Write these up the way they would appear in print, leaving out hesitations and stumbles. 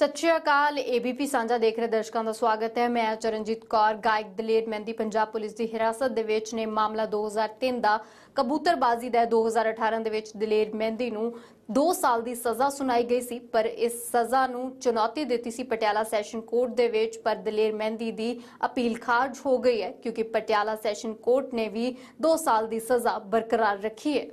सत श्री अकाल। एबीपी साझा देख रहे दर्शकों का स्वागत है। मैं चरणजीत कौर। गायक दलेर मेहंदी पंजाब पुलिस की हिरासत दे विच ने। मामला 2003 का कबूतरबाजी का 2018 दे विच दलेर मेहंदी नूं 2 साल की सज़ा सुनाई गई सी, पर इस सज़ा नूं चुनौती दी सी पटियाला सैशन कोर्ट दे विच, पर दलेर मेहंदी की अपील खारिज हो गई है क्योंकि पटियाला सैशन कोर्ट ने भी 2 साल की सज़ा बरकरार रखी है।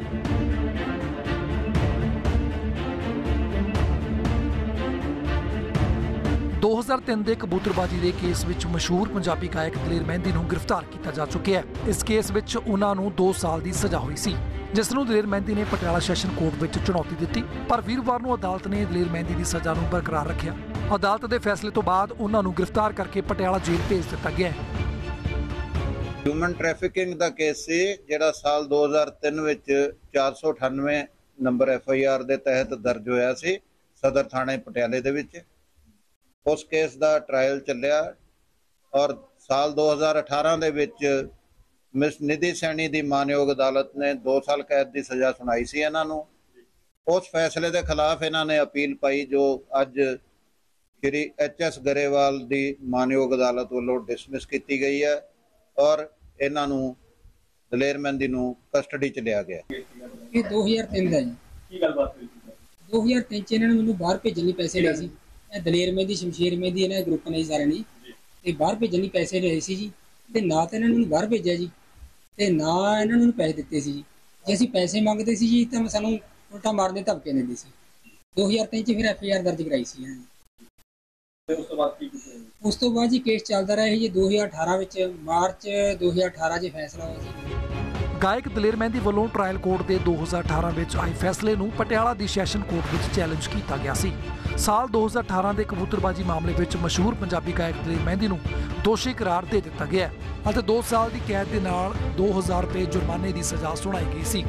2003 ਦੇ ਕਬੂਤਰਬਾਜੀ ਦੇ ਕੇਸ ਵਿੱਚ ਮਸ਼ਹੂਰ ਪੰਜਾਬੀ ਗਾਇਕ ਦਲੇਰ ਮਹਿੰਦੀ ਨੂੰ ਗ੍ਰਿਫਤਾਰ ਕੀਤਾ ਜਾ ਚੁੱਕਿਆ ਹੈ। ਇਸ ਕੇਸ ਵਿੱਚ ਉਹਨਾਂ ਨੂੰ 2 ਸਾਲ ਦੀ ਸਜ਼ਾ ਹੋਈ ਸੀ, ਜਿਸ ਨੂੰ ਦਲੇਰ ਮਹਿੰਦੀ ਨੇ ਪਟਿਆਲਾ ਸੈਸ਼ਨ ਕੋਰਟ ਵਿੱਚ ਚੁਣੌਤੀ ਦਿੱਤੀ, ਪਰ ਵੀਰਵਾਰ ਨੂੰ ਅਦਾਲਤ ਨੇ ਦਲੇਰ ਮਹਿੰਦੀ ਦੀ ਸਜ਼ਾ ਨੂੰ ਬਰਕਰਾਰ ਰੱਖਿਆ। ਅਦਾਲਤ ਦੇ ਫੈਸਲੇ ਤੋਂ ਬਾਅਦ ਉਹਨਾਂ ਨੂੰ ਗ੍ਰਿਫਤਾਰ ਕਰਕੇ ਪਟਿਆਲਾ ਜੇਲ੍ਹ ਭੇਜ ਦਿੱਤਾ ਗਿਆ ਹੈ। ਹਿਊਮਨ ਟ੍ਰੈਫਿਕਿੰਗ ਦਾ ਕੇਸ ਸੀ ਜਿਹੜਾ ਸਾਲ 2003 ਵਿੱਚ 498 ਨੰਬਰ FIR ਦੇ ਤਹਿਤ ਦਰਜ ਹੋਇਆ ਸੀ ਸਦਰ ਥਾਣੇ ਪਟਿਆਲੇ ਦੇ ਵਿੱਚ। उस केस का ट्रायल चलिया और साल 2018 ਦੇ ਵਿੱਚ मिस निधि सैनी की मानयोग अदालत ने 2 साल कैद की सज़ा सुनाई सी इन्हां नूं। उस फैसले के खिलाफ इन्हां ने अपील पाई जो अज श्री HS गरेवाल की मानयोग अदालत वालों डिसमिस की गई है और इन्हां नूं दलेर मेहंदी नूं कस्टडी च लिया गया। ये 2003 ਦਾ ਜੀ ਕੀ ਗੱਲਬਾਤ ਹੋਈ ਸੀ? 2003 ਚ ਇਹਨਾਂ ਨੇ ਮੈਨੂੰ ਬਾਹਰ ਭੇਜਣ ਲਈ ਪੈਸੇ ਲਏ ਸੀ। ਦਲੇਰ ਮਹਿੰਦੀ, ਸ਼ਮਸ਼ੇਰ ਮਹਿੰਦੀ ਇਹਨਾਂ ਦੇ ਗਰੁੱਪ ਨੇ ਸਾਰੇ ਨੇ, ਤੇ ਬਾਹਰ ਭੇਜਣ ਲਈ ਪੈਸੇ ਲਏ ਸੀ ਜੀ। ਤੇ ਨਾ ਤਾਂ ਇਹਨਾਂ ਨੇ ਮੈਨੂੰ ਬਾਹਰ ਭੇਜਿਆ ਜੀ, ਤੇ ਨਾ ਇਹਨਾਂ ਨੂੰ ਪੈਸੇ ਦਿੱਤੇ ਸੀ ਜੀ। ਜੇ ਅਸੀਂ ਪੈਸੇ ਮੰਗਦੇ ਸੀ ਜੀ ਤਾਂ ਸਾਨੂੰ ਉਲਟਾ ਮਾਰਨ ਦੇ ਧਮਕੇ ਦਿੰਦੇ ਸੀ। 2003 ਚ ਫਿਰ FIR ਦਰਜ ਕਰਾਈ ਸੀ ਇਹਨਾਂ ਨੇ। ਤੇ ਉਸ ਤੋਂ ਬਾਅਦ ਕੀ ਕੀਤਾ? ਉਸ ਤੋਂ ਬਾਅਦ ਜੀ ਕੇਸ ਚੱਲਦਾ ਰਿਹਾ ਜੀ। 2018 ਵਿੱਚ ਮਾਰਚ 2018 ਚ ਫੈਸਲਾ ਹੋਇਆ ਸੀ। ਗਾਇਕ ਦਲੇਰ ਮਹਿੰਦੀ ਵੱਲੋਂ ਟ੍ਰਾਇਲ ਕੋਰਟ ਦੇ 2018 ਵਿੱਚ ਆਏ ਫੈਸਲੇ ਨੂੰ ਪਟਿਆਲਾ ਦੀ ਸੈਸ਼ਨ ਕੋਰਟ ਵਿੱਚ ਚੈਲੰਜ ਕੀਤਾ ਗਿਆ ਸੀ। ਸਾਲ 2018 ਦੇ ਕਬੂਤਰਬਾਜੀ ਮਾਮਲੇ ਵਿੱਚ ਮਸ਼ਹੂਰ ਪੰਜਾਬੀ ਗਾਇਕ ਦਲੇਰ ਮਹਿੰਦੀ ਨੂੰ ਦੋਸ਼ੀ ਕਰਾਰ ਦੇ ਦਿੱਤਾ ਗਿਆ ਅਤੇ 2 ਸਾਲ ਦੀ ਕੈਦ ਦੇ ਨਾਲ 2000 ਰੁਪਏ ਜੁਰਮਾਨੇ ਦੀ ਸਜ਼ਾ ਸੁਣਾਈ ਗਈ ਸੀ।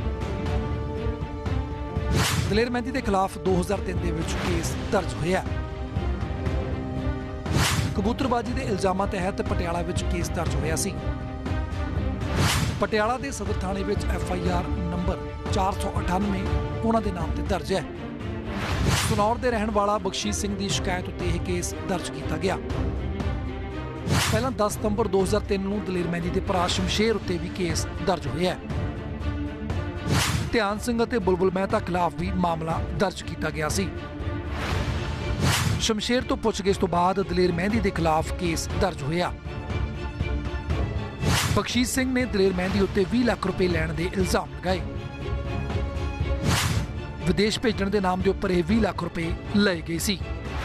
ਦਲੇਰ ਮਹਿੰਦੀ ਦੇ ਖਿਲਾਫ 2003 ਦੇ ਵਿੱਚ ਕੇਸ ਦਰਜ ਹੋਇਆ। ਕਬੂਤਰਬਾਜੀ ਦੇ ਇਲਜ਼ਾਮਾਂ ਤਹਿਤ ਪਟਿਆਲਾ ਵਿੱਚ ਕੇਸ ਦਰਜ ਹੋਇਆ ਸੀ। ਪਟਿਆਲਾ ਦੇ ਸਦਰ ਥਾਣੇ ਵਿੱਚ FIR ਨੰਬਰ 498 ਉਹਨਾਂ ਦੇ ਨਾਮ ਤੇ ਦਰਜ ਹੈ। ਸਨੌਰ ਦੇ ਰਹਿਣ ਵਾਲਾ ਬਖਸ਼ੀਸ਼ ਸਿੰਘ ਦੀ ਸ਼ਿਕਾਇਤ ਉੱਤੇ ਇਹ ਕੇਸ ਦਰਜ ਕੀਤਾ ਗਿਆ। ਪਹਿਲਾਂ 10 ਸਤੰਬਰ 2003 ਨੂੰ ਦਲੇਰ ਮਹਿੰਦੀ ਦੇ ਭਰਾ ਸ਼ਮਸ਼ੇਰ ਉੱਤੇ ਵੀ ਕੇਸ ਦਰਜ ਹੋਇਆ ਹੈ। ਧਿਆਨ ਸਿੰਘ ਅਤੇ ਬੁਲਬੁਲ ਮਹਿਤਾ ਖਿਲਾਫ ਵੀ ਮਾਮਲਾ ਦਰਜ ਕੀਤਾ ਗਿਆ ਸੀ। ਸ਼ਮਸ਼ੇਰ ਤੋਂ ਪੁੱਛਗਿੱਛ ਤੋਂ ਬਾਅਦ ਦਲੇਰ ਮਹਿੰਦੀ ਦੇ ਖਿਲਾਫ ਕੇਸ ਦਰਜ ਹੋਇਆ। ਬਖਸ਼ੀਸ਼ ਸਿੰਘ ਨੇ ਦਲੇਰ ਮਹਿੰਦੀ ਉੱਤੇ 20 ਲੱਖ ਰੁਪਏ ਲੈਣ ਦੇ ਇਲਜ਼ਾਮ ਲਗਾਏ। ਵਿਦੇਸ਼ ਭੇਜਣ ਦੇ ਨਾਮ ਦੇ ਉੱਪਰ ਇਹ 20 ਲੱਖ ਰੁਪਏ ਲਏ ਗਏ ਸੀ।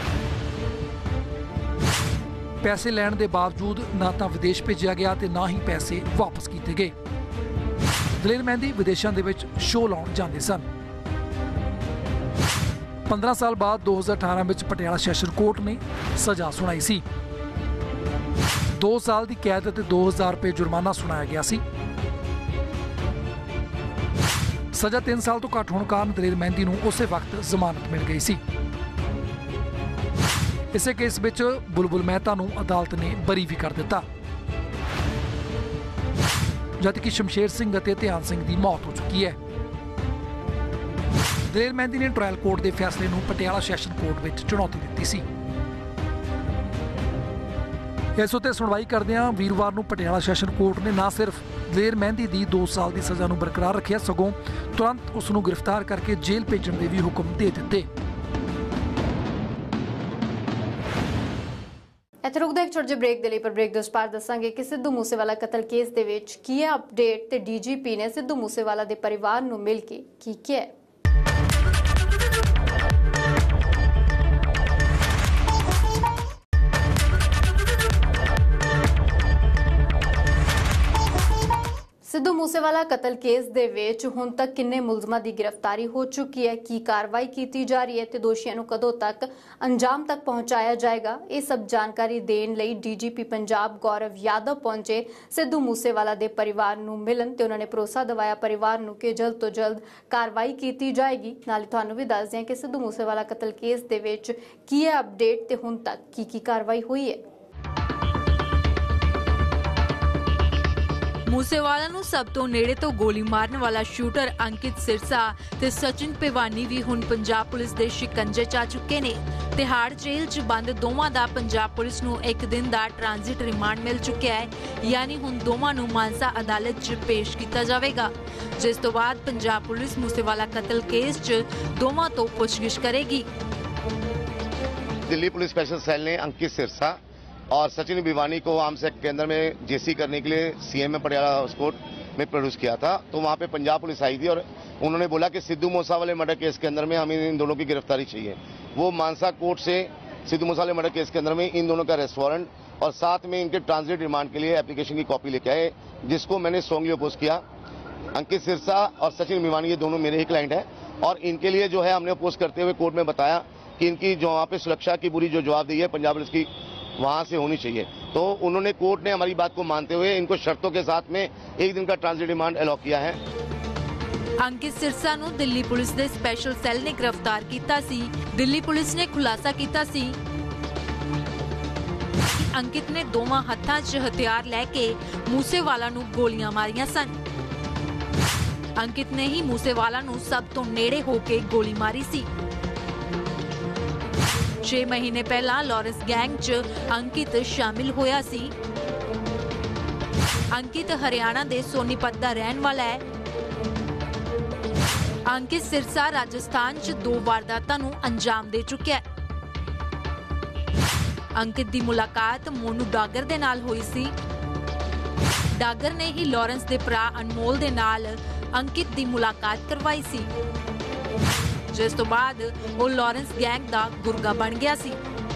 ਪੈਸੇ ਲੈਣ ਦੇ ਬਾਵਜੂਦ ਨਾ ਤਾਂ ਵਿਦੇਸ਼ ਭੇਜਿਆ ਗਿਆ ਤੇ ਨਾ ਹੀ ਪੈਸੇ ਵਾਪਸ ਕੀਤੇ ਗਏ। ਦਲੇਰ ਮਹਿੰਦੀ ਵਿਦੇਸ਼ਾਂ ਦੇ ਵਿੱਚ ਸ਼ੋਅ ਲਾਉਣ ਜਾਂਦੇ ਸਨ। 15 ਸਾਲ ਬਾਅਦ 2018 ਵਿੱਚ ਪਟਿਆਲਾ ਸੈਸ਼ਨ ਕੋਰਟ ਨੇ ਸਜ਼ਾ ਸੁਣਾਈ ਸੀ। 2 ਸਾਲ ਦੀ ਕੈਦ ਅਤੇ 2000 ਰੁਪਏ ਜੁਰਮਾਨਾ ਸੁਣਾਇਆ ਗਿਆ ਸੀ। ਸਜ਼ਾ 3 ਸਾਲ ਤੋਂ ਘੱਟ ਹੋਣ ਕਾਰਨ ਦਲੇਰ ਮਹਿੰਦੀ ਨੂੰ ਉਸੇ ਵਕਤ ਜ਼ਮਾਨਤ ਮਿਲ ਗਈ ਸੀ। ਇਸੇ ਕੇਸ ਵਿੱਚ ਬੁਲਬੁਲ ਮਹਿਤਾ ਨੂੰ ਅਦਾਲਤ ਨੇ ਬਰੀ ਵੀ ਕਰ ਦਿੱਤਾ, ਜਦਕਿ ਸ਼ਮਸ਼ੇਰ ਸਿੰਘ ਅਤੇ ਧਿਆਨ ਸਿੰਘ ਦੀ ਮੌਤ ਹੋ ਚੁੱਕੀ ਹੈ। ਦਲੇਰ ਮਹਿੰਦੀ ਨੇ ਟ੍ਰਾਇਲ ਕੋਰਟ ਦੇ ਫੈਸਲੇ ਨੂੰ ਪਟਿਆਲਾ ਸੈਸ਼ਨ ਕੋਰਟ ਵਿੱਚ ਚੁਣੌਤੀ ਦਿੱਤੀ ਸੀ। ਇਸ ਉੱਤੇ ਸੁਣਵਾਈ ਕਰਦਿਆਂ ਵੀਰਵਾਰ ਨੂੰ ਪਟਿਆਲਾ ਸੈਸ਼ਨ ਕੋਰਟ ਨੇ ਨਾ ਸਿਰਫ ਦਲੇਰ ਮਹਿੰਦੀ ਦੀ 2 ਸਾਲ ਦੀ ਸਜ਼ਾ ਨੂੰ ਬਰਕਰਾਰ ਰੱਖਿਆ, ਸਗੋਂ ਤੁਰੰਤ ਉਸ ਨੂੰ ਗ੍ਰਿਫਤਾਰ ਕਰਕੇ ਜੇਲ੍ਹ ਭੇਜਣ ਦੇ ਵੀ ਹੁਕਮ ਦੇ ਦਿੱਤੇ। ਇੱਥੇ ਰੁਕਦੇ ਇੱਕ ਛੋਟੇ ਜਿਹੇ ਬ੍ਰੇਕ ਦੇ ਲਈ, ਪਰ ਬ੍ਰੇਕ ਦੇ ਉਸ ਪਾਰ ਦੱਸਾਂਗੇ ਕਿ ਸਿੱਧੂ ਮੂਸੇਵਾਲਾ ਕਤਲ ਕੇਸ ਦੇ ਵਿੱਚ ਕੀ ਹੈ ਅਪਡੇਟ ਤੇ DGP ਨੇ ਸਿੱਧੂ ਮੂਸੇਵਾਲਾ ਦੇ ਪਰਿਵਾਰ ਨੂੰ ਮਿਲ ਕੇ ਕੀ ਕਿਹਾ। सिद्धू मूसेवाला कतल केस दे विच हुण तक किन्ने मुलजमां दी गिरफ्तारी हो चुकी है, की कार्रवाई की जा रही है ते दोषियों नूं कदों तक अंजाम तक पहुंचाया जाएगा, ये सब जानकारी देण लई DGP पंजाब गौरव यादव पहुंचे सिद्धू मूसेवाला दे परिवार नूं मिलन ते उन्होंने भरोसा दिवाया परिवार नूं कि जल्द तो जल्द कार्रवाई की जाएगी। नाले तुहानूं भी दस दिआं कि सिद्धू मूसेवाला कतल केस दे विच की है अपडेट ते हुण तक की कार्रवाई हुई है। मूसेवाला ਨੂੰ ਸਭ ਤੋਂ ਨੇੜੇ ਤੋਂ ਗੋਲੀ ਮਾਰਨ ਵਾਲਾ ਸ਼ੂਟਰ ਅੰਕਿਤ ਸਿਰਸਾ ਤੇ ਸਚਿਨ ਪਿਵਾਨੀ ਵੀ ਹੁਣ ਪੰਜਾਬ ਪੁਲਿਸ ਦੇ ਸ਼ਿਕੰਜੇ 'ਚ ਆ ਚੁੱਕੇ ਨੇ। तिहाड़ जेल 'ਚ ਬੰਦ ਦੋਵਾਂ ਦਾ ਪੰਜਾਬ ਪੁਲਿਸ ਨੂੰ 1 ਦਿਨ ਦਾ ਟ੍ਰਾਂਜ਼ਿਟ ਰਿਮਾਂਡ ਮਿਲ ਚੁੱਕਿਆ ਹੈ, ਯਾਨੀ ਹੁਣ ਦੋਵਾਂ ਨੂੰ ਮਾਨਸਾ ਅਦਾਲਤ 'ਚ ਪੇਸ਼ ਕੀਤਾ ਜਾਵੇਗਾ, ਜਿਸ ਤੋਂ ਬਾਅਦ ਪੰਜਾਬ ਪੁਲਿਸ ਮੂਸੇਵਾਲਾ ਕਤਲ ਕੇਸ 'ਚ ਦੋਵਾਂ ਤੋਂ ਪੁੱਛਗਿੱਛ ਕਰੇਗੀ। दिल्ली पुलिस स्पेशल सेल ने अंकित सिरसा और सचिन भिवानी को आर्म्स एक्ट के अंदर में जेसी करने के लिए सीएम में पटियाला हाउस कोर्ट में प्रोड्यूस किया था। तो वहां पे पंजाब पुलिस आई थी और उन्होंने बोला कि सिद्धू मूसा वाले मर्डर केस के अंदर में हमें इन दोनों की गिरफ्तारी चाहिए। वो मानसा कोर्ट से सिद्धू मूसा वाले मर्डर केस के अंदर में इन दोनों का अरेस्ट वारंट और साथ में इनके ट्रांजिट रिमांड के लिए एप्लीकेशन की कॉपी लेके आए, जिसको मैंने स्ट्रांगली अपोज किया। अंकित सिरसा और सचिन भिवानी ये दोनों मेरे ही क्लाइंट हैं और इनके लिए जो है हमने अपोज करते हुए कोर्ट में बताया कि इनकी जो वहाँ पे सुरक्षा की पूरी जो जवाबदेही है पंजाब पुलिस की वहाँ से होनी चाहिए। तो उन्होंने कोर्ट ने हमारी बात को मानते हुए इनको शर्तों के साथ में 1 दिन का ट्रांजिट रिमांड अलॉट किया है। अंकित सिरसा ਨੂੰ ਦਿੱਲੀ ਪੁਲਿਸ ਦੇ ਸਪੈਸ਼ਲ ਸੈੱਲ ਨੇ ਗ੍ਰਿਫਤਾਰ ਕੀਤਾ ਸੀ। ਦਿੱਲੀ ਪੁਲਿਸ ਨੇ ਖੁਲਾਸਾ ਕੀਤਾ ਸੀ ਕਿ ਅੰਕਿਤ ਨੇ ਦੋਵਾਂ ਹੱਥਾਂ 'ਚ ਹਥਿਆਰ ਲੈ ਕੇ ਮੂਸੇਵਾਲਾ ਨੂੰ ਗੋਲੀਆਂ ਮਾਰੀਆਂ ਸਨ। ਅੰਕਿਤ ਨੇ ਹੀ ਮੂਸੇਵਾਲਾ ਨੂੰ ਸਭ ਤੋਂ ਨੇੜੇ ਹੋ ਕੇ ਗੋਲੀ ਮਾਰੀ ਸੀ। 6 ਮਹੀਨੇ ਪਹਿਲਾਂ ਲਾਰੈਂਸ ਗੈਂਗ 'ਚ ਅੰਕਿਤ ਸ਼ਾਮਿਲ ਹੋਇਆ ਸੀ। ਅੰਕਿਤ ਹਰਿਆਣਾ ਦੇ ਸੋਨੀਪਤ ਦਾ ਰਹਿਣ ਵਾਲਾ ਹੈ। ਅੰਕਿਤ ਸਿਰਸਾ ਰਾਜਸਥਾਨ 'ਚ 2 ਵਾਰਦਾਤਾਂ ਨੂੰ ਅੰਜਾਮ ਦੇ ਚੁੱਕਿਆ ਹੈ। ਅੰਕਿਤ ਦੀ ਮੁਲਾਕਾਤ ਮੋਨੂ ਡਾਗਰ ਦੇ ਨਾਲ ਹੋਈ ਸੀ। ਡਾਗਰ ਨੇ ਹੀ ਲਾਰੈਂਸ ਦੇ ਭਰਾ ਅਨਮੋਲ ਦੇ ਨਾਲ ਅੰਕਿਤ ਦੀ ਮੁਲਾਕਾਤ ਕਰਵਾਈ ਸੀ, ਜਿਸ ਤੋਂ ਬਾਅਦ ਉਹ ਲਾਰੈਂਸ ਗੈਂਗ ਦਾ ਗੁਰਗਾ ਬਣ ਗਿਆ ਸੀ।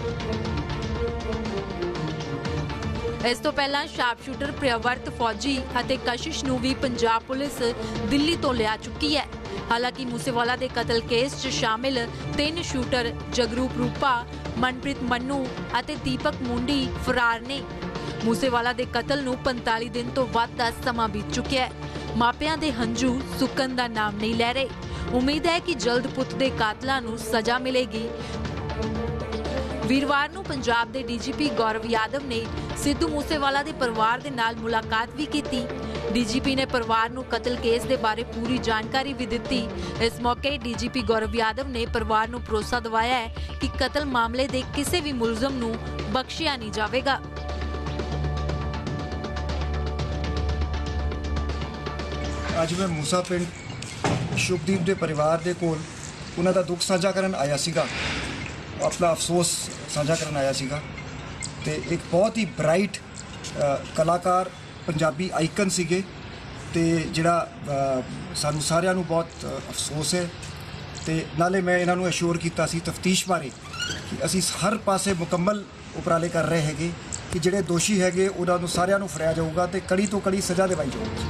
ਇਸ ਤੋਂ ਪਹਿਲਾਂ ਸ਼ਾਰਪ ਸ਼ੂਟਰ ਪ੍ਰਿਯਵਰਤ ਫੌਜੀ ਅਤੇ ਕਸ਼ਿਸ਼ ਨੂੰ ਵੀ ਪੰਜਾਬ ਪੁਲਿਸ ਦਿੱਲੀ ਤੋਂ ਲਿਆ ਚੁੱਕੀ ਹੈ। ਹਾਲਾਂਕਿ ਮੂਸੇਵਾਲਾ ਦੇ ਕਤਲ ਕੇਸ 'ਚ ਸ਼ਾਮਿਲ 3 ਸ਼ੂਟਰ ਜਗਰੂਪ ਰੂਪਾ, ਮਨਪ੍ਰੀਤ ਮੰਨੂ ਅਤੇ ਦੀਪਕ ਮੁੰਡੀ ਫਰਾਰ ਨੇ। ਮੂਸੇਵਾਲਾ ਦੇ ਕਤਲ ਨੂੰ 45 ਦਿਨ ਤੋਂ ਵੱਧ ਦਾ ਸਮਾਂ ਬੀਤ ਚੁੱਕਿਆ ਹੈ। ਮਾਪਿਆਂ ਦੇ ਹੰਝੂ ਸੁੱਕਣ ਦਾ ਨਾਮ ਨਹੀਂ ਲੈ ਰਹੇ। ਉਮੀਦ ਹੈ ਕਿ ਜਲਦ ਪੁੱਤ ਦੇ ਕਾਤਲਾਂ ਨੂੰ ਸਜ਼ਾ ਮਿਲੇਗੀ। ਵੀਰਵਾਰ ਨੂੰ ਪੰਜਾਬ ਦੇ ਡੀਜੀਪੀ ਗੌਰਵ ਯਾਦਵ ਨੇ ਸਿੱਧੂ ਮੂਸੇਵਾਲਾ ਦੇ ਪਰਿਵਾਰ ਦੇ ਨਾਲ ਮੁਲਾਕਾਤ ਵੀ ਕੀਤੀ। ਡੀਜੀਪੀ ਨੇ ਪਰਿਵਾਰ ਨੂੰ ਕਤਲ ਕੇਸ ਦੇ ਬਾਰੇ ਪੂਰੀ ਜਾਣਕਾਰੀ ਵੀ ਦਿੱਤੀ। ਇਸ ਮੌਕੇ ਡੀਜੀਪੀ ਗੌਰਵ ਯਾਦਵ ਨੇ ਪਰਿਵਾਰ ਨੂੰ ਭਰੋਸਾ ਦਿਵਾਇਆ ਹੈ ਕਿ ਕਤਲ ਮਾਮਲੇ ਦੇ ਕਿਸੇ ਵੀ ਮੁਲਜ਼ਮ ਨੂੰ ਬਖਸ਼ਿਆ ਨਹੀਂ ਜਾਵੇਗਾ। ਅੱਜ ਮੈਂ ਮੂਸਾ ਪਿੰਡ ਸ਼ੁਭਦੀਪ ਦੇ ਪਰਿਵਾਰ ਦੇ ਕੋਲ ਉਹਨਾਂ ਦਾ ਦੁੱਖ ਸਾਂਝਾ ਕਰਨ ਆਇਆ ਸੀਗਾ, ਆਪਣਾ ਅਫਸੋਸ ਸਾਂਝਾ ਕਰਨ ਆਇਆ ਸੀਗਾ। ਤੇ ਇੱਕ ਬਹੁਤ ਹੀ ਬ੍ਰਾਈਟ ਕਲਾਕਾਰ ਪੰਜਾਬੀ ਆਈਕਨ ਸੀਗੇ ਤੇ ਜਿਹੜਾ ਸਾਨੂੰ ਸਾਰਿਆਂ ਨੂੰ ਬਹੁਤ ਅਫਸੋਸ ਹੈ। ਤੇ ਨਾਲੇ ਮੈਂ ਇਹਨਾਂ ਨੂੰ ਅਸ਼ੋਰ ਕੀਤਾ ਸੀ ਤਫਤੀਸ਼ ਬਾਰੇ ਕਿ ਅਸੀਂ ਹਰ ਪਾਸੇ ਮੁਕੰਮਲ ਉਪਰਾਲੇ ਕਰ ਰਹੇ ਹੈਗੇ ਕਿ ਜਿਹੜੇ ਦੋਸ਼ੀ ਹੈਗੇ ਉਹਨਾਂ ਨੂੰ ਸਾਰਿਆਂ ਨੂੰ ਫੜਿਆ ਜਾਊਗਾ ਤੇ ਕੜੀ ਤੋਂ ਕੜੀ ਸਜ਼ਾ ਦਿਵਾਈ ਜਾਊਗੀ।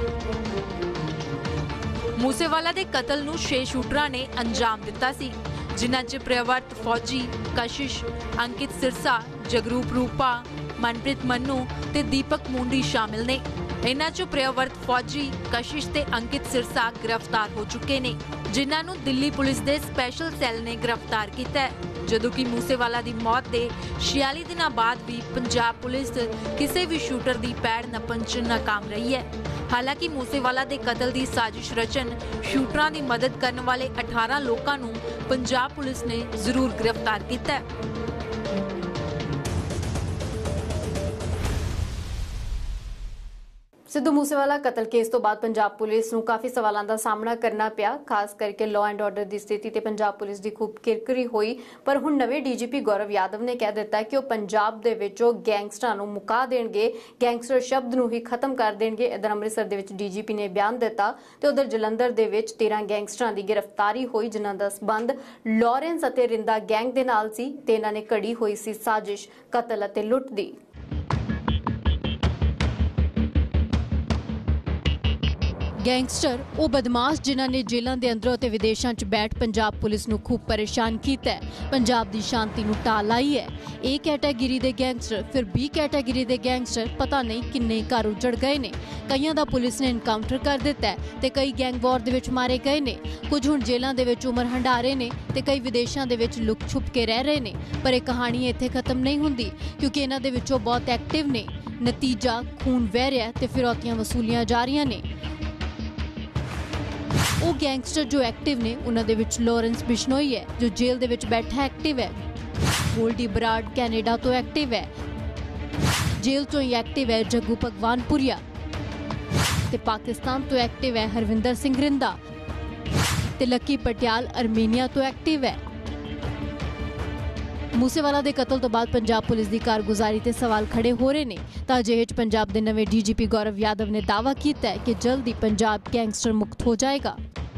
ਮੂਸੇਵਾਲਾ ਦੇ ਕਤਲ ਨੂੰ 6 ਸ਼ੂਟਰਾਂ ਨੇ ਅੰਜਾਮ ਦਿੱਤਾ ਸੀ, ਜਿਨ੍ਹਾਂ 'ਚ ਪ੍ਰਿਯਵਰਤ ਫੌਜੀ, ਕਸ਼ਿਸ਼, ਅੰਕਿਤ ਸਿਰਸਾ, ਜਗਰੂਪ ਰੂਪਾ, ਮਨਪ੍ਰੀਤ ਮੰਨੂ ਤੇ ਦੀਪਕ ਮੁੰਡੀ ਸ਼ਾਮਿਲ ਨੇ। ਇਹਨਾਂ 'ਚੋਂ ਪ੍ਰਿਯਵਰਤ ਫੌਜੀ, ਕਸ਼ਿਸ਼ ਤੇ ਅੰਕਿਤ ਸਿਰਸਾ ਗ੍ਰਿਫਤਾਰ ਹੋ ਚੁੱਕੇ ਨੇ, ਜਿਨ੍ਹਾਂ ਨੂੰ ਦਿੱਲੀ ਪੁਲਿਸ ਦੇ ਸਪੈਸ਼ਲ ਸੈੱਲ ਨੇ ਗ੍ਰਿਫਤਾਰ ਕੀਤਾ ਹੈ। ਜਦੋਂ ਕਿ ਮੂਸੇਵਾਲਾ ਦੀ ਮੌਤ ਦੇ 46 ਦਿਨਾਂ ਬਾਅਦ ਵੀ ਪੰਜਾਬ ਪੁਲਿਸ ਕਿਸੇ ਵੀ ਸ਼ੂਟਰ ਦੀ ਪੈੜ ਨੱਪਣ 'ਚ ਨਾਕਾਮ ਰਹੀ ਹੈ। ਹਾਲਾਂਕਿ ਮੂਸੇਵਾਲਾ ਦੇ ਕਤਲ ਦੀ ਸਾਜ਼ਿਸ਼ ਰਚਨ ਸ਼ੂਟਰਾਂ ਦੀ ਮਦਦ ਕਰਨ ਵਾਲੇ 18 ਲੋਕਾਂ ਨੂੰ ਪੰਜਾਬ ਪੁਲਿਸ ਨੇ ਜ਼ਰੂਰ ਗ੍ਰਿਫਤਾਰ ਕੀਤਾ ਹੈ। ਸਿੱਧੂ ਮੂਸੇਵਾਲਾ ਕਤਲ ਕੇਸ ਤੋਂ ਬਾਅਦ ਪੰਜਾਬ ਪੁਲਿਸ ਨੂੰ ਕਾਫੀ ਸਵਾਲਾਂ ਦਾ ਸਾਹਮਣਾ ਕਰਨਾ ਪਿਆ, ਖਾਸ ਕਰਕੇ ਲਾਅ ਐਂਡ ਆਰਡਰ ਦੀ ਸਥਿਤੀ ਤੇ ਪੰਜਾਬ ਪੁਲਿਸ ਦੀ ਖੂਬ ਕਿਰਕਰੀ ਹੋਈ। ਪਰ ਹੁਣ ਨਵੇਂ ਡੀਜੀਪੀ ਗੌਰਵ ਯਾਦਵ ਨੇ ਕਹਿ ਦਿੱਤਾ ਕਿ ਉਹ ਪੰਜਾਬ ਦੇ ਵਿੱਚੋਂ ਗੈਂਗਸਟਰਾਂ ਨੂੰ ਮੁਕਾ ਦੇਣਗੇ, ਗੈਂਗਸਟਰ ਸ਼ਬਦ ਨੂੰ ਹੀ ਖਤਮ ਕਰ ਦੇਣਗੇ। ਇਧਰ ਅੰਮ੍ਰਿਤਸਰ ਦੇ ਵਿੱਚ ਡੀਜੀਪੀ ਨੇ ਬਿਆਨ ਦਿੱਤਾ ਤੇ ਉਧਰ ਜਲੰਧਰ ਦੇ ਵਿੱਚ 13 ਗੈਂਗਸਟਰਾਂ ਦੀ ਗ੍ਰਿਫਤਾਰੀ ਹੋਈ, ਜਿਨ੍ਹਾਂ ਦਾ ਸਬੰਧ ਲਾਰੈਂਸ ਅਤੇ ਰਿੰਦਾ ਗੈਂਗ ਦੇ ਨਾਲ ਸੀ ਤੇ ਇਹਨਾਂ ਨੇ ਘੜੀ ਹੋਈ ਸੀ ਸਾਜ਼ਿਸ਼ ਕਤਲ ਅਤੇ ਲੁੱਟ ਦੀ। ਗੈਂਗਸਟਰ ਉਹ ਬਦਮਾਸ਼ ਜਿਨ੍ਹਾਂ ਨੇ ਜੇਲ੍ਹਾਂ ਦੇ ਅੰਦਰੋਂ ਤੇ ਵਿਦੇਸ਼ਾਂ 'ਚ ਬੈਠ ਪੰਜਾਬ ਪੁਲਿਸ ਨੂੰ ਖੂਬ ਪਰੇਸ਼ਾਨ ਕੀਤਾ ਹੈ, ਪੰਜਾਬ ਦੀ ਸ਼ਾਂਤੀ ਨੂੰ ਢਾਹ ਲਾਈ ਹੈ। A ਕੈਟਾਗਰੀ ਦੇ ਗੈਂਗਸਟਰ, ਫਿਰ B ਕੈਟਾਗਰੀ ਦੇ ਗੈਂਗਸਟਰ, ਪਤਾ ਨਹੀਂ ਕਿੰਨੇ ਘਰ ਉਜੜ ਗਏ ਨੇ। ਕਈਆਂ ਦਾ ਪੁਲਿਸ ਨੇ ਇਨਕਾਊਂਟਰ ਕਰ ਦਿੱਤਾ ਹੈ ਤੇ ਕਈ ਗੈਂਗ ਵਾਰ ਦੇ ਵਿੱਚ ਮਾਰੇ ਗਏ ਨੇ। ਕੁਝ ਹੁਣ ਜੇਲ੍ਹਾਂ ਦੇ ਵਿੱਚ ਉਮਰ ਹੰਢਾ ਰਹੇ ਨੇ ਤੇ ਕਈ ਵਿਦੇਸ਼ਾਂ ਦੇ ਵਿੱਚ ਲੁਕ ਛੁਪ ਕੇ ਰਹਿ ਰਹੇ ਨੇ। ਪਰ ਇਹ ਕਹਾਣੀ ਇੱਥੇ ਖਤਮ ਨਹੀਂ ਹੁੰਦੀ, ਕਿਉਂਕਿ ਇਹਨਾਂ ਦੇ ਵਿੱਚੋਂ ਬਹੁਤ ਐਕਟਿਵ ਨੇ। ਨਤੀਜਾ ਖੂਨ ਵਹਿ ਰਿਹਾ ਤੇ ਫਿਰੌਤੀਆਂ ਵਸੂਲੀਆਂ ਜਾ ਰਹੀਆਂ ਨੇ। ਉਹ ਗੈਂਗਸਟਰ ਜੋ ਐਕਟਿਵ ਨੇ ਉਹਨਾਂ ਦੇ ਵਿੱਚ ਲਾਰੈਂਸ ਬਿਸ਼ਨੋਈ ਹੈ, ਜੋ ਜੇਲ੍ਹ ਦੇ ਵਿੱਚ ਬੈਠਾ ਐਕਟਿਵ ਹੈ। ਗੋਲਡੀ ਬਰਾੜ ਕੈਨੇਡਾ ਤੋਂ ਐਕਟਿਵ ਹੈ। ਜੇਲ੍ਹ ਤੋਂ ਹੀ ਐਕਟਿਵ ਹੈ ਜੱਗੂ ਭਗਵਾਨਪੁਰੀਆ ਤੇ ਪਾਕਿਸਤਾਨ ਤੋਂ ਐਕਟਿਵ ਹੈ ਹਰਵਿੰਦਰ ਸਿੰਘ ਰਿੰਦਾ ਤੇ ਲੱਕੀ ਪਟਿਆਲ ਅਰਮੀਨੀਆ ਤੋਂ ਐਕਟਿਵ ਹੈ। ਮੂਸੇਵਾਲਾ ਦੇ ਕਤਲ ਤੋਂ ਬਾਅਦ ਪੰਜਾਬ ਪੁਲਿਸ ਦੀ ਕਾਰਗੁਜ਼ਾਰੀ ਤੇ ਸਵਾਲ ਖੜੇ ਹੋ ਰਹੇ ਨੇ ਤਾਂ ਅਜਿਹੇ 'ਚ ਪੰਜਾਬ ਦੇ ਨਵੇਂ ਡੀਜੀਪੀ ਗੌਰਵ ਯਾਦਵ ਨੇ ਦਾਅਵਾ ਕੀਤਾ ਹੈ ਕਿ ਜਲਦੀ ਪੰਜਾਬ ਗੈਂਗਸਟਰ ਮੁਕਤ ਹੋ ਜਾਏਗਾ।